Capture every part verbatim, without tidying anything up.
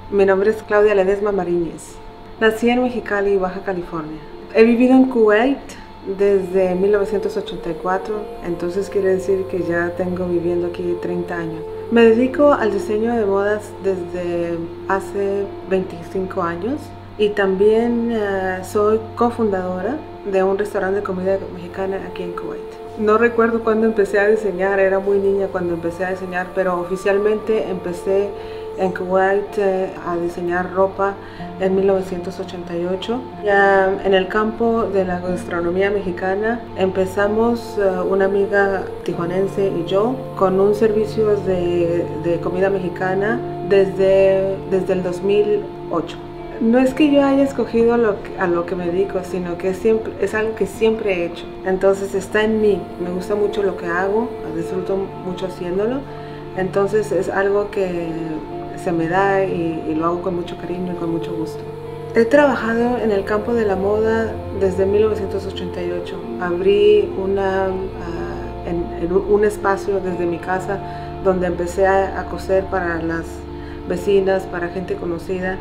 Mi nombre es Claudia Ledesma Mariñez. Nací en Mexicali, Baja California. He vivido en Kuwait desde mil novecientos ochenta y cuatro, entonces quiere decir que ya tengo viviendo aquí treinta años. Me dedico al diseño de modas desde hace veinticinco años y también uh, soy cofundadora de un restaurante de comida mexicana aquí en Kuwait. No recuerdo cuándo empecé a diseñar, era muy niña cuando empecé a diseñar, pero oficialmente empecé en Kuwait eh, a diseñar ropa en mil novecientos ochenta y ocho. Ya en el campo de la gastronomía mexicana empezamos uh, una amiga tijuanense y yo con un servicio de, de comida mexicana desde, desde el dos mil ocho. No es que yo haya escogido lo que, a lo que me dedico, sino que siempre, es algo que siempre he hecho. Entonces está en mí, me gusta mucho lo que hago, disfruto mucho haciéndolo. Entonces es algo que se me da y, y lo hago con mucho cariño y con mucho gusto. He trabajado en el campo de la moda desde mil novecientos ochenta y ocho. Abrí una, uh, en, en un espacio desde mi casa donde empecé a, a coser para las vecinas, para gente conocida.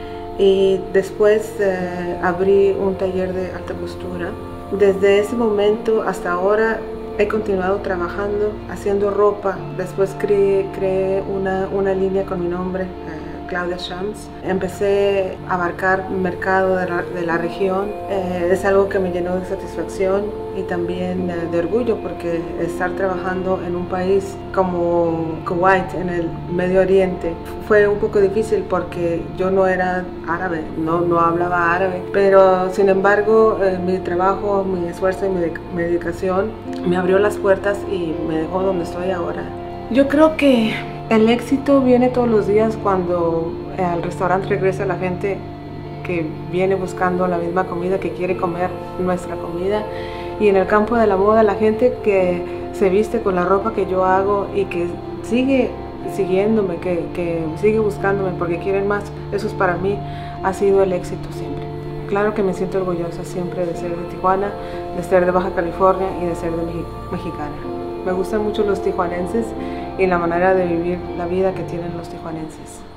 Y después eh, abrí un taller de alta costura. Desde ese momento hasta ahora he continuado trabajando, haciendo ropa. Después creé, creé una, una línea con mi nombre, eh, Claudia Shams. Empecé a abarcar el mercado de la, de la región. Eh, es algo que me llenó de satisfacción y también eh, de orgullo, porque estar trabajando en un país como Kuwait, en el Medio Oriente, fue un poco difícil porque yo no era árabe, no, no hablaba árabe, pero sin embargo eh, mi trabajo, mi esfuerzo y mi, mi dedicación me abrió las puertas y me dejó donde estoy ahora. Yo creo que el éxito viene todos los días cuando eh, al restaurante regresa la gente que viene buscando la misma comida, que quiere comer nuestra comida. Y en el campo de la moda, la gente que se viste con la ropa que yo hago y que sigue siguiéndome, que, que sigue buscándome porque quieren más, eso es para mí, ha sido el éxito siempre. Claro que me siento orgullosa siempre de ser de Tijuana, de ser de Baja California y de ser de mexicana. Me gustan mucho los tijuanenses y la manera de vivir la vida que tienen los tijuanenses.